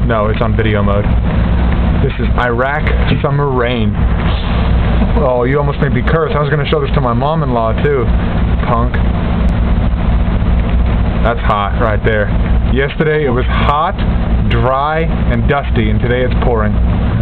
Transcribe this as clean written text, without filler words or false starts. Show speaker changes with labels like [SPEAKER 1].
[SPEAKER 1] No, it's on video mode. This is Iraq summer rain. Oh, you almost made me curse. I was going to show this to my mom-in-law, too. Punk. That's hot right there. Yesterday it was hot, dry, and dusty, and today it's pouring.